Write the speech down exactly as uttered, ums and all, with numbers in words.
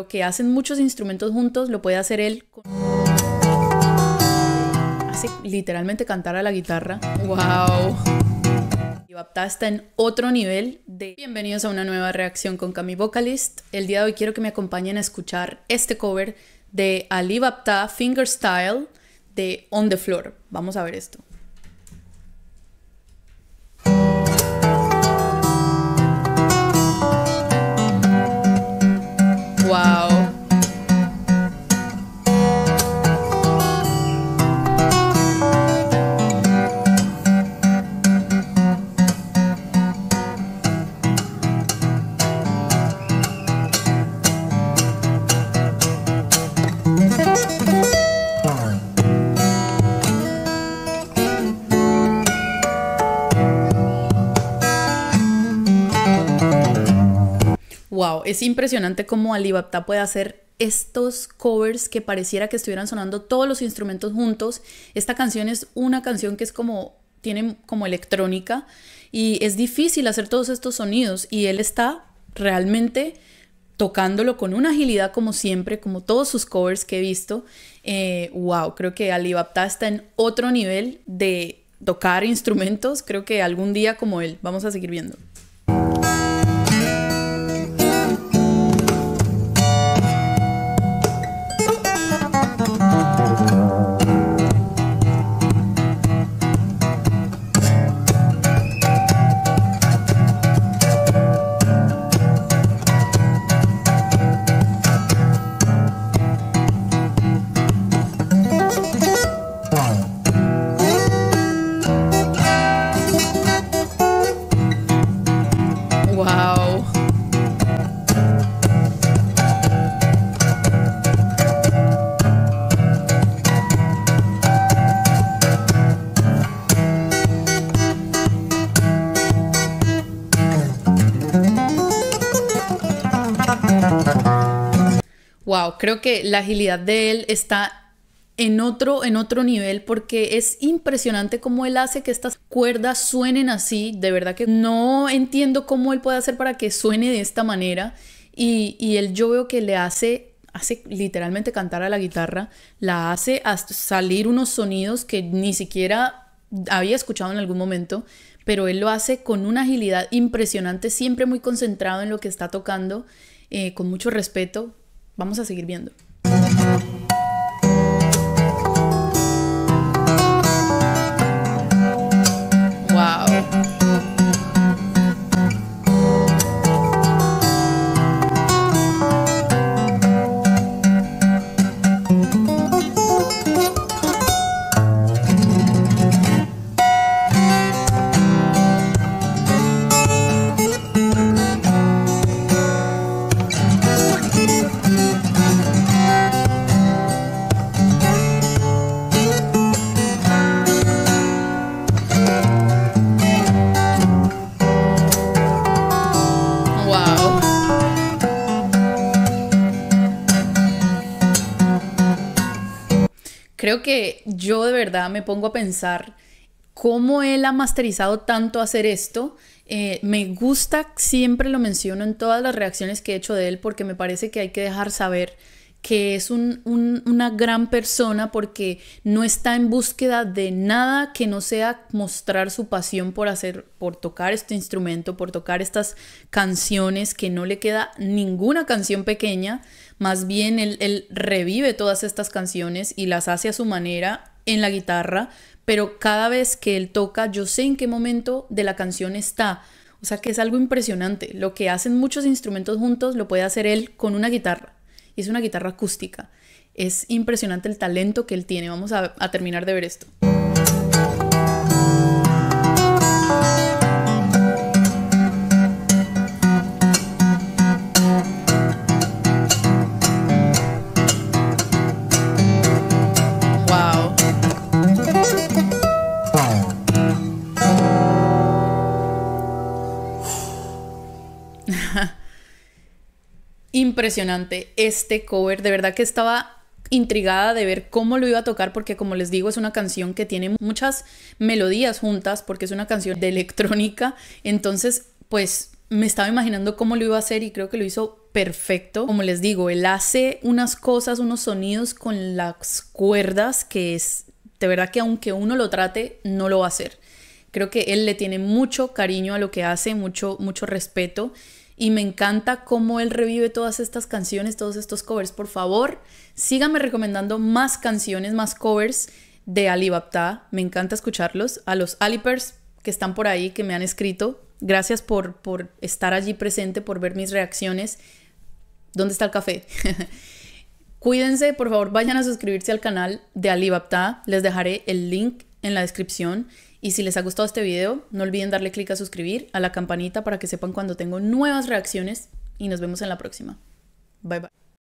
lo que hacen muchos instrumentos juntos lo puede hacer él. Hace literalmente cantar a la guitarra. ¡Wow! Ali Baba está en otro nivel de... Bienvenidos a una nueva reacción con Cami Vocalist. El día de hoy quiero que me acompañen a escuchar este cover de Ali Baba, Fingerstyle, de On The Floor. Vamos a ver esto. ¡Wow! Wow, es impresionante cómo Ali Baba puede hacer estos covers que pareciera que estuvieran sonando todos los instrumentos juntos. Esta canción es una canción que es como, tiene como electrónica y es difícil hacer todos estos sonidos y él está realmente tocándolo con una agilidad como siempre, como todos sus covers que he visto. Eh, wow, creo que Ali Baba está en otro nivel de tocar instrumentos. Creo que algún día como él. Vamos a seguir viendo. Wow. Wow, creo que la agilidad de él está en otro, en otro nivel porque es impresionante cómo él hace que estas cuerdas suenen así. De verdad que no entiendo cómo él puede hacer para que suene de esta manera y, y él yo veo que le hace, hace literalmente cantar a la guitarra, la hace hasta salir unos sonidos que ni siquiera había escuchado en algún momento, pero él lo hace con una agilidad impresionante, siempre muy concentrado en lo que está tocando, eh, con mucho respeto. Vamos a seguir viendo. Creo que yo de verdad me pongo a pensar cómo él ha masterizado tanto hacer esto. Eh, me gusta, siempre lo menciono en todas las reacciones que he hecho de él porque me parece que hay que dejar saber que es un, un, una gran persona porque no está en búsqueda de nada que no sea mostrar su pasión por hacer, por tocar este instrumento, por tocar estas canciones, que no le queda ninguna canción pequeña. Más bien él, él revive todas estas canciones y las hace a su manera en la guitarra, pero cada vez que él toca yo sé en qué momento de la canción está. O sea que es algo impresionante. Lo que hacen muchos instrumentos juntos lo puede hacer él con una guitarra. Y es una guitarra acústica. Es impresionante el talento que él tiene. Vamos a, a terminar de ver esto. Wow. Impresionante este cover, de verdad que estaba intrigada de ver cómo lo iba a tocar porque, como les digo, es una canción que tiene muchas melodías juntas porque es una canción de electrónica, entonces pues me estaba imaginando cómo lo iba a hacer y creo que lo hizo perfecto. Como les digo, él hace unas cosas, unos sonidos con las cuerdas que es, de verdad que aunque uno lo trate, no lo va a hacer. Creo que él le tiene mucho cariño a lo que hace, mucho, mucho respeto. Y me encanta cómo él revive todas estas canciones, todos estos covers. Por favor, síganme recomendando más canciones, más covers de Ali Baptá. Me encanta escucharlos. A los Alipers que están por ahí, que me han escrito, gracias por, por estar allí presente, por ver mis reacciones. ¿Dónde está el café? Cuídense, por favor, vayan a suscribirse al canal de Ali Baptá. Les dejaré el link en la descripción. Y si les ha gustado este video, no olviden darle click a suscribir, a la campanita para que sepan cuando tengo nuevas reacciones y nos vemos en la próxima. Bye bye.